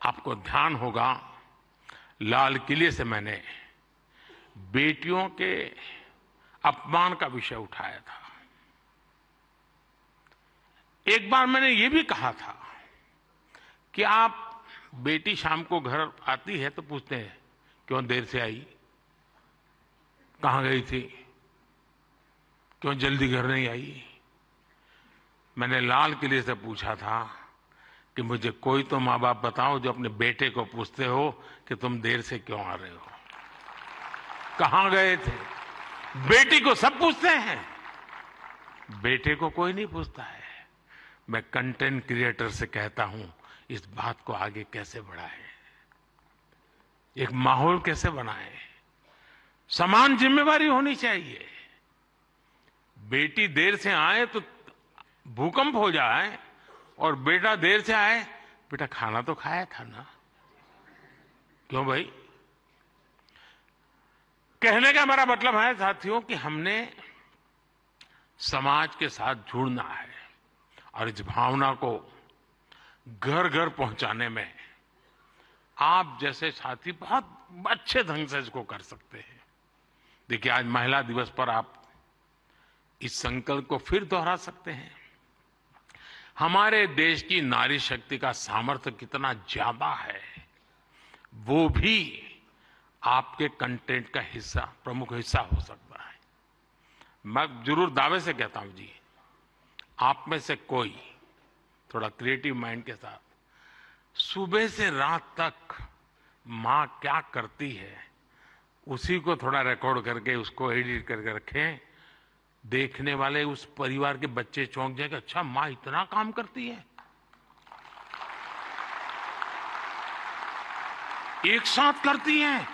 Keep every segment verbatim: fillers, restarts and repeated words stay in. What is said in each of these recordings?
आपको ध्यान होगा, लाल किले से मैंने बेटियों के अपमान का विषय उठाया था। एक बार मैंने ये भी कहा था कि आप बेटी शाम को घर आती है तो पूछते हैं क्यों देर से आई, कहां गई थी, क्यों जल्दी घर नहीं आई। मैंने लाल किले से पूछा था कि मुझे कोई तो माँ बाप बताओ जो अपने बेटे को पूछते हो कि तुम देर से क्यों आ रहे हो, कहां गए थे। बेटी को सब पूछते हैं, बेटे को कोई नहीं पूछता है। मैं कंटेंट क्रिएटर से कहता हूं इस बात को आगे कैसे बढ़ाएं, एक माहौल कैसे बनाएं। समान जिम्मेवारी होनी चाहिए। बेटी देर से आए तो भूकंप हो जाए और बेटा देर से आए, बेटा खाना तो खाया था ना, क्यों भाई। कहने का हमारा मतलब है साथियों कि हमने समाज के साथ जुड़ना है और इस भावना को घर घर पहुंचाने में आप जैसे साथी बहुत अच्छे ढंग से इसको कर सकते हैं। देखिए, आज महिला दिवस पर आप इस संकल्प को फिर दोहरा सकते हैं। हमारे देश की नारी शक्ति का सामर्थ्य कितना ज्यादा है, वो भी आपके कंटेंट का हिस्सा, प्रमुख हिस्सा हो सकता है। मैं जरूर दावे से कहता हूं जी, आप में से कोई थोड़ा क्रिएटिव माइंड के साथ सुबह से रात तक मां क्या करती है उसी को थोड़ा रिकॉर्ड करके उसको एडिट करके रखें। देखने वाले उस परिवार के बच्चे चौंक जाएंगे, अच्छा मां इतना काम करती है। एक साथ करती हैं,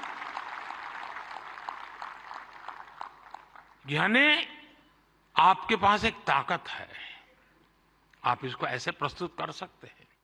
यानी आपके पास एक ताकत है, आप इसको ऐसे प्रस्तुत कर सकते हैं।